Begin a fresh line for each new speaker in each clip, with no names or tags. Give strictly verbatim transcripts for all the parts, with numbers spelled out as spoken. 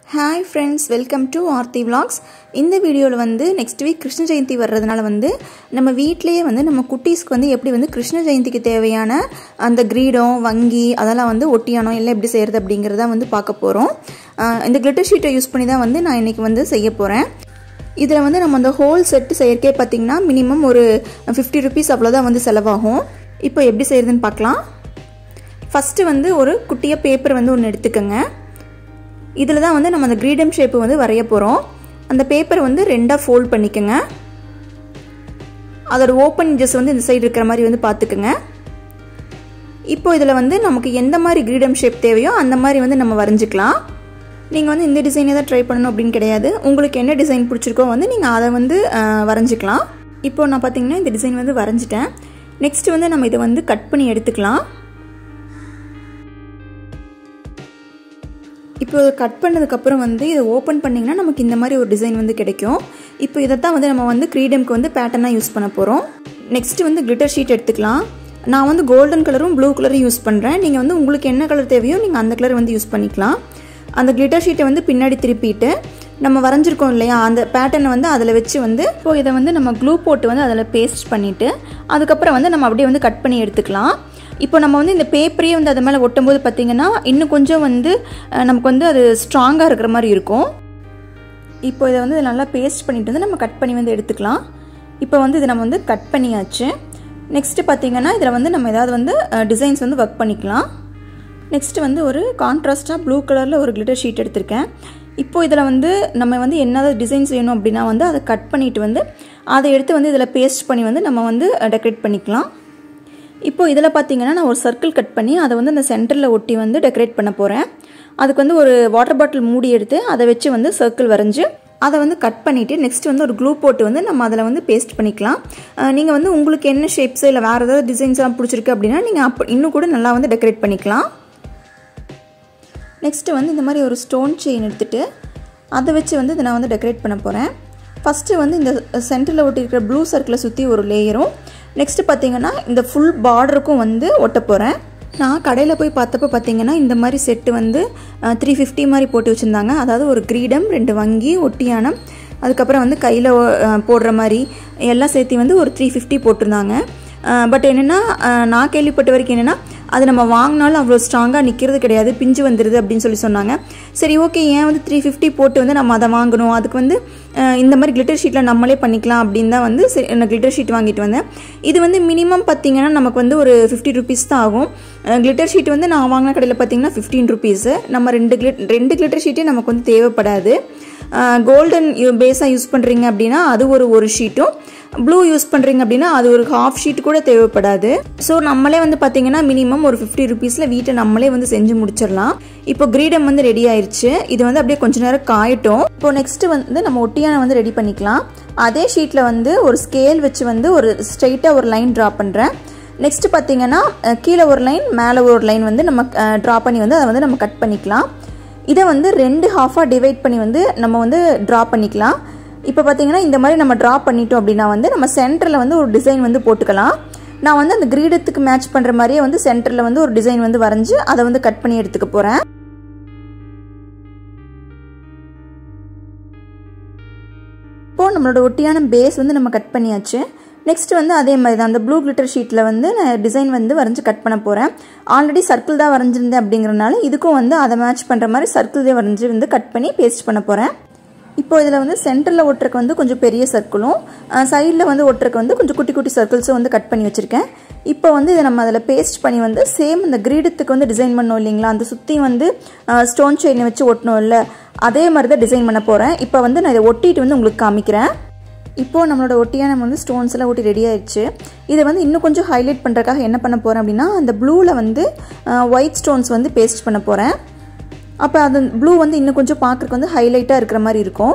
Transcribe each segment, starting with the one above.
Hi friends, welcome to Aarthi Vlogs. இந்த வீடியோல வந்து next week கிருஷ்ண ஜெயந்தி வர்றதுனால வந்து நம்ம வீட்லயே வந்து நம்ம குட்டீஸ்க்கு வந்து எப்படி வந்து கிருஷ்ண ஜெயந்திக்கு தேவையான அந்த கிரீடம் வங்கி அதெல்லாம் வந்து ஒட்டியானோ இல்ல எப்படி செய்யறது அப்படிங்கறத வந்து பார்க்க போறோம். இந்த glitter sheet யூஸ் பண்ணி தான் வந்து நான் இன்னைக்கு வந்து செய்ய போறேன். இதுல வந்து நம்ம அந்த ஹோல் செட் செய்யறக்கே பாத்தீங்கன்னா மினிமம் ஒரு fifty rupees அவ்வளவுதான் வந்து செலவாகும். இப்போ எப்படி செய்யறதுன்னு பார்க்கலாம். ஃபர்ஸ்ட் வந்து ஒரு குட்டியா பேப்பர் வந்து ஒன்னு எடுத்துக்கங்க. இதில தான் வந்து நம்ம அந்த கிரீடம் ஷேப் வந்து வரைய போறோம். அந்த பேப்பர் வந்து ரெண்டா ஃபோல்ட் பண்ணிக்கங்க. அதோட ஓபன் எட்ஜஸ் வந்து இந்த சைடு இருக்கிற மாதிரி வந்து பாத்துக்கங்க. இப்போ இதில வந்து நமக்கு எந்த மாதிரி கிரீடம் ஷேப் தேவையோ அந்த மாதிரி வந்து நம்ம வரைஞ்சிக்கலாம். நீங்க வந்து இந்த டிசைனை தான் ட்ரை பண்ணனும் அப்படிን கிடையாது. உங்களுக்கு என்ன டிசைன் பிடிச்சிருக்கோ வந்து நீங்க அத வந்து வரைஞ்சிக்கலாம். இப்போ நான் பாத்தீங்கன்னா இந்த டிசைன் வந்து வரைஞ்சிட்டேன். நெக்ஸ்ட் வந்து நம்ம இத வந்து கட் பண்ணி எடுத்துக்கலாம். இப்போ கட் பண்ணதுக்கு அப்புறம் வந்து இத ஓபன் பண்ணீங்கன்னா நமக்கு இந்த மாதிரி ஒரு டிசைன் வந்து கிடைக்கும். இப்போ இத தான் வந்து நம்ம வந்து கிரீடம்க்கு வந்து பேட்டர்னா யூஸ் பண்ண போறோம். நெக்ஸ்ட் வந்து glitter sheet எடுத்துக்கலாம். நான் வந்து கோல்டன் கலரும் ப்ளூ கலரும் யூஸ் பண்றேன். நீங்க வந்து உங்களுக்கு என்ன கலர் தேவையோ நீங்க அந்த கலர் வந்து யூஸ் பண்ணிக்கலாம். அந்த glitter sheet வந்து பின்னாடி திருப்பிட்டு நம்ம வரைஞ்சிருக்கோம் இல்லையா அந்த பேட்டர்னை வந்து அதில வெச்சு வந்து இப்போ இத வந்து நம்ம க்ளூ போட்டு வந்து அதில பேஸ்ட் பண்ணிட்டு அதுக்கு அப்புறம் வந்து நம்ம அப்படியே வந்து கட் பண்ணி எடுத்துக்கலாம். இப்போ நம்ம வந்து இந்த பேப்பரே வந்து அத மேல ஒட்டும்போது பாத்தீங்கன்னா இன்னும் கொஞ்சம் வந்து நமக்கு வந்து அது ஸ்ட்ராங்கா இருக்கிற மாதிரி இருக்கும். இப்போ இத வந்து நல்லா பேஸ்ட் பண்ணிட்டு வந்து நம்ம கட் பண்ணி வந்து எடுத்துக்கலாம். இப்போ வந்து இத நம்ம வந்து கட் பண்ணியாச்சு. நெக்ஸ்ட் பாத்தீங்கன்னா இதல வந்து நம்ம ஏதாவது வந்து டிசைன்ஸ் வந்து வர்க் பண்ணிக்கலாம். நெக்ஸ்ட் வந்து ஒரு கான்ட்ராஸ்டா ப்ளூ கலர்ல ஒரு glitter sheet எடுத்துர்க்கேன். இப்போ இதல வந்து நம்ம வந்து என்னது டிசைன்ஸ் வேணும் அப்படினா வந்து அத கட் பண்ணிட்டு வந்து அதை எடுத்து வந்து இதல பேஸ்ட் பண்ணி வந்து நம்ம வந்து டெக்கரேட் பண்ணிக்கலாம். இப்போ இதல பாத்தீங்கன்னா நான் ஒரு சர்க்கிள் கட் பண்ணி அத வந்து அந்த சென்டர்ல ஒட்டி வந்து டெக்கரேட் பண்ண போறேன். அதுக்கு வந்து ஒரு வாட்டர் பாட்டில் மூடி எடுத்து அத வெச்சு வந்து சர்க்கிள் வரைஞ்சு அத வந்து கட் பண்ணிட்டு நெக்ஸ்ட் வந்து ஒரு க்ளூ போட்டு வந்து நம்ம அதல வந்து பேஸ்ட் பண்ணிக்கலாம். நீங்க வந்து உங்களுக்கு என்ன ஷேப்ஸ் இல்ல வேற ஏதாவது டிசைன்ஸ் எல்லாம் பிடிச்சிருக்கு அப்படினா நீங்க இன்னும் கூட நல்லா வந்து டெக்கரேட் பண்ணிக்கலாம். நெக்ஸ்ட் வந்து இந்த மாதிரி ஒரு ஸ்டோன் செயின் எடுத்துட்டு அத வெச்சு வந்து இத நான் வந்து டெக்கரேட் பண்ண போறேன். ஃபர்ஸ்ட் வந்து இந்த சென்டர்ல ஒட்டி இருக்கிற ப்ளூ சர்க்கிளை சுத்தி ஒரு லேயரும் நெக்ஸ்ட் பாத்தீங்கன்னா இந்த ফুল பார்டருக்கும் வந்து ஒட்ட போறேன். நான் கடையில போய் பார்த்தப்ப பாத்தீங்கன்னா இந்த மாதிரி செட் வந்து three fifty மாதிரி போட்டு வச்சிருந்தாங்க. அதாவது ஒரு கிரீடம், ரெண்டு வங்கி, ஒட்டியானம், அதுக்கு அப்புறம் வந்து கையில போடுற மாதிரி எல்லாம் சேர்த்து வந்து ஒரு three fifty போட்டுருந்தாங்க. பட் என்னன்னா நான் கேள்விப்பட்ட வரைக்கும் என்னன்னா அது நம்ம வாங்குனாலும் அவ்வளவு ஸ்ட்ராங்கா நிக்கிறது கிடையாது, பிஞ்சு வந்துருது அப்படினு சொல்லி சொன்னாங்க. சரி ஓகே, ஏன் வந்து three fifty போட்டு வந்து நம்ம அத வாங்கணும், அதுக்கு வந்து இந்த மாதிரி glitter sheetல நம்மளே பண்ணிக்கலாம் அப்படிን தான் வந்து நான் glitter sheet வாங்கிட்டு வந்தேன். இது வந்து மினிமம் பாத்தீங்கன்னா நமக்கு வந்து ஒரு fifty rupees தான் ஆகும். glitter sheet வந்து நான் வாங்குன கடையில பாத்தீங்கன்னா fifteen rupees. நம்ம ரெண்டு ரெண்டு glitter sheet நமக்கு வந்து தேவைப்படாது. கோல்டன் பேஸா யூஸ் பண்றீங்க அப்படினா அது ஒரு ஒரு ஷீட்டும், ப்ளூ யூஸ் பண்றீங்க அப்படினா அது ஒரு half ஷீட் கூட தேவைப்படாது. சோ நம்மளே வந்து பாத்தீங்கன்னா மினிமம் ஒரு fifty rupeesல வீட்டை நம்மளே வந்து செஞ்சு முடிச்சிரலாம். இப்போ கிரீடம் வந்து ரெடி ஆயிருச்சு. இது வந்து அப்படியே கொஞ்ச நேரம் காயட்டும். இப்போ நெக்ஸ்ட் வந்து நம்ம ஒட்டியான வந்து ரெடி பண்ணிக்கலாம். அதே ஷீட்ல வந்து ஒரு ஸ்கேல் வச்சு வந்து ஒரு ஸ்ட்ரைட்டா ஒரு லைன் டிரா பண்றேன். நெக்ஸ்ட் பாத்தீங்கன்னா கீழ ஒரு லைன் மேல ஒரு லைன் வந்து நம்ம டிரா பண்ணி வந்து அத வந்து நம்ம கட் பண்ணிக்கலாம். இத வந்து ரெண்டு ஹாஃபா டிவைட் பண்ணி வந்து நம்ம வந்து டிரா பண்ணிக்கலாம். இப்போ பாத்தீங்கன்னா இந்த மாதிரி நம்ம டிரா பண்ணிட்டோம் அப்படினா வந்து நம்ம சென்டர்ல வந்து ஒரு டிசைன் வந்து போட்டுக்கலாம். நான் வந்து அந்த கிரீடத்துக்கு மேட்ச் பண்ற மாதிரியே வந்து சென்டர்ல வந்து ஒரு டிசைன் வந்து வரைஞ்சு அத வந்து கட் பண்ணி எடுத்துக்க போறேன். இப்போ நம்மளோட ஒட்டியான பேஸ் வந்து நம்ம கட் பண்ணியாச்சு. நெக்ஸ்ட் வந்து அதே மாதிரி தான் அந்த ப்ளூ glitter sheetல வந்து நான் டிசைன் வந்து வரைஞ்சு கட் பண்ண போறேன். ஆல்ரெடி சர்க்கிள் தான் வரைஞ்சிருந்தேன் அப்படிங்கறனால இதுக்கும் வந்து அத மேட்ச் பண்ற மாதிரி சர்க்கிள்வே வரைஞ்சு வந்து கட் பண்ணி பேஸ்ட் பண்ண போறேன். இப்போ இதல வந்து சென்டர்ல ஒட்டறக்கு வந்து கொஞ்சம் பெரிய சர்க்கிளும் சைடுல வந்து ஒட்டறக்கு வந்து கொஞ்சம் குட்டி குட்டி சர்க்கிள்ஸும் வந்து கட் பண்ணி வச்சிருக்கேன். இப்போ வந்து இத நம்ம அதல பேஸ்ட் பண்ணி வந்து சேம் அந்த கிரீடத்துக்கு வந்து டிசைன் பண்ணோம் இல்லீங்களா, அந்த சுத்தி வந்து ஸ்டோன் செயின் வச்சு ஒட்டணும் இல்ல, அதே மாதிரி தான் டிசைன் பண்ண போறேன். இப்போ வந்து நான் இத ஒட்டிட்டு வந்து உங்களுக்கு காமிக்கிறேன். இப்போ நம்மளோட ஒட்டியான வந்து ஸ்டோன்ஸ் எல்லாம் ஒட்டி ரெடி ஆயிடுச்சு. இத வந்து இன்னும் கொஞ்சம் ஹைலைட் பண்றதுக்காக என்ன பண்ண போறேன் அப்படினா அந்த ப்ளூல வந்து ஒயிட் ஸ்டோன்ஸ் வந்து பேஸ்ட் பண்ண போறேன். அப்ப அந்த ப்ளூ வந்து இன்னும் கொஞ்சம் பார்க்கிறதுக்கு வந்து ஹைலைட்டா இருக்கிற மாதிரி இருக்கும்.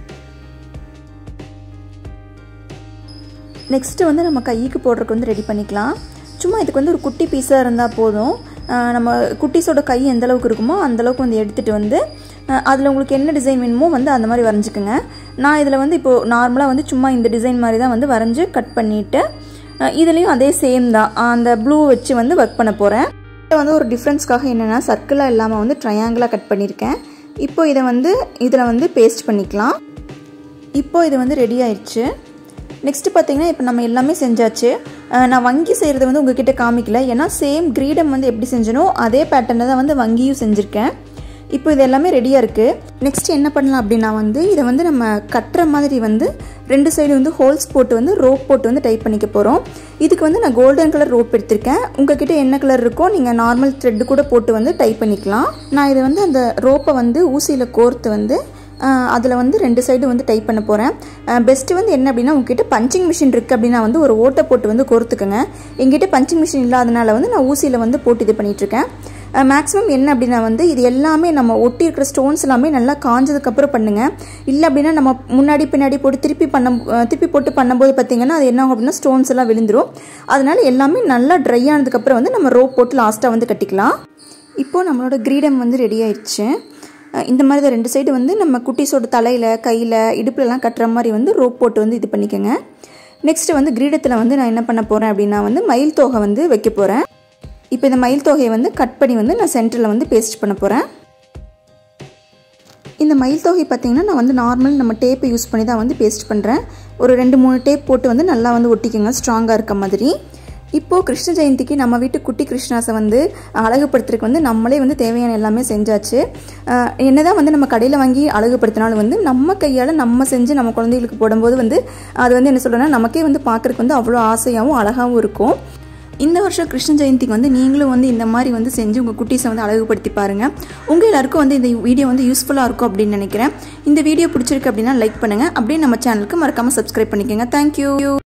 நெக்ஸ்ட் வந்து நம்ம கைக்கு போடுறதுக்கு வந்து ரெடி பண்ணிக்கலாம். சும்மா இதுக்கு வந்து ஒரு குட்டி பீஸா இருந்தா போதும். நம்ம குட்டிஸோட கை எந்த அளவுக்கு இருக்குமோ அந்த அளவுக்கு வந்து எடுத்துட்டு வந்து அதுல உங்களுக்கு என்ன டிசைன் வேணுமோ வந்து அந்த மாதிரி வரைஞ்சுக்கங்க. நான் இதுல வந்து இப்போ நார்மலா வந்து சும்மா இந்த டிசைன் மாதிரி தான் வந்து வரைஞ்சு கட் பண்ணிட்டு இதுலயும் அதே சேம் தான் அந்த ப்ளூ வச்சு வந்து வர்க் பண்ண போறேன். இது வந்து ஒரு டிஃபரன்ஸ்க்காக என்னன்னா சர்க்கிளா இல்லாம வந்து ட்ரையாங்கிளா கட் பண்ணிருக்கேன். இப்போ இதை வந்து இதில் வந்து பேஸ்ட் பண்ணிக்கலாம். இப்போ இது வந்து ரெடி ஆயிடுச்சு. நெக்ஸ்ட்டு பார்த்தீங்கன்னா இப்போ நம்ம எல்லாமே செஞ்சாச்சு. நான் வங்கி செய்கிறது வந்து உங்ககிட்ட காமிக்கல, ஏன்னா சேம் கிரீடம் வந்து எப்படி செஞ்சனோ அதே பேட்டர்னில் தான் வந்து வங்கியும் செஞ்சுருக்கேன். இப்போ இது எல்லாமே ரெடியாக இருக்குது. நெக்ஸ்ட் என்ன பண்ணலாம் அப்படின்னா வந்து இதை வந்து நம்ம கட்டுற மாதிரி வந்து ரெண்டு சைடு வந்து ஹோல்ஸ் போட்டு வந்து ரோப் போட்டு வந்து டைப் பண்ணிக்க போகிறோம். இதுக்கு வந்து நான் கோல்டன் கலர் ரோப் எடுத்திருக்கேன். உங்ககிட்ட என்ன கலர் இருக்கோ நீங்கள் நார்மல் த்ரெட்டு கூட போட்டு வந்து டைப் பண்ணிக்கலாம். நான் இதை வந்து அந்த ரோப்பை வந்து ஊசியில் கோர்த்து வந்து அதில் வந்து ரெண்டு சைடு வந்து டைப் பண்ண போகிறேன். பெஸ்ட்டு வந்து என்ன அப்படின்னா உங்ககிட்ட பஞ்சிங் மிஷின் இருக்குது அப்படின்னா வந்து ஒரு ஓட்டை போட்டு வந்து கோர்த்துக்கோங்க. எங்கிட்ட பஞ்சிங் மிஷின் இல்லாதனால வந்து நான் ஊசியில் வந்து போட்டு இது பண்ணிகிட்ருக்கேன். மேக்ஸிமம் என்ன அப்படின்னா வந்து இது எல்லாமே நம்ம ஒட்டி இருக்கிற ஸ்டோன்ஸ் எல்லாமே நல்லா காஞ்சதுக்கப்புறம் பண்ணுங்கள். இல்லை அப்படின்னா நம்ம முன்னாடி பின்னாடி போட்டு திருப்பி பண்ண திருப்பி போட்டு பண்ணும்போது பார்த்திங்கன்னா அது என்ன ஆகும் அப்படின்னா ஸ்டோன்ஸ் எல்லாம் விழுந்துடும். அதனால் எல்லாமே நல்லா ட்ரை ஆனதுக்கப்புறம் வந்து நம்ம ரோப் போட்டு லாஸ்ட்டாக வந்து கட்டிக்கலாம். இப்போது நம்மளோட கிரீடம் வந்து ரெடி ஆயிடுச்சு. இந்த மாதிரி தான் ரெண்டு சைடு வந்து நம்ம குட்டீஸோட தலையில் கையில் இடுப்புலலாம் கட்டுற மாதிரி வந்து ரோப் போட்டு வந்து இது பண்ணிக்கோங்க. நெக்ஸ்ட்டு வந்து கிரீடத்தில் வந்து நான் என்ன பண்ண போகிறேன் அப்படின்னா வந்து மயில் தோகை வந்து வைக்க போகிறேன். இப்போ இந்த மயில் தொகையை வந்து கட் பண்ணி வந்து நான் சென்டரில் வந்து பேஸ்ட் பண்ண போகிறேன். இந்த மயில் தொகை பார்த்திங்கன்னா நான் வந்து நார்மல் நம்ம டேப்பை யூஸ் பண்ணி தான் வந்து பேஸ்ட் பண்ணுறேன். ஒரு ரெண்டு மூணு டேப் போட்டு வந்து நல்லா வந்து ஒட்டிக்கோங்க, ஸ்ட்ராங்காக இருக்க மாதிரி. இப்போது கிருஷ்ண ஜெயந்திக்கு நம்ம வீட்டு குட்டி கிருஷ்ணாஸை வந்து அழகுபடுத்துறதுக்கு வந்து நம்மளே வந்து தேவையான எல்லாமே செஞ்சாச்சு. என்னதான் வந்து நம்ம கடையில் வாங்கி அழகுபடுத்தினாலும் வந்து நம்ம கையால் நம்ம செஞ்சு நம்ம குழந்தைகளுக்கு போடும்போது வந்து அது வந்து என்ன சொல்கிறேன்னா நமக்கே வந்து பார்க்குறதுக்கு வந்து அவ்வளோ ஆசையாகவும் அழகாகவும் இருக்கும். இந்த வருஷம் கிருஷ்ண ஜெயந்திக்கு வந்து நீங்களும் வந்து இந்த மாதிரி வந்து செஞ்சு உங்கள் குட்டீஸை வந்து அழகுபடுத்தி பாருங்கள். உங்கள் எல்லாருக்கும் வந்து இந்த வீடியோ வந்து யூஸ்ஃபுல்லாக இருக்கும் அப்படின்னு நினைக்கிறேன். இந்த வீடியோ பிடிச்சிருக்கு அப்படின்னா லைக் பண்ணுங்கள். அப்படியே நம்ம சேனலுக்கு மறக்காமல் சப்ஸ்கிரைப் பண்ணிக்கோங்க. தேங்க்யூ.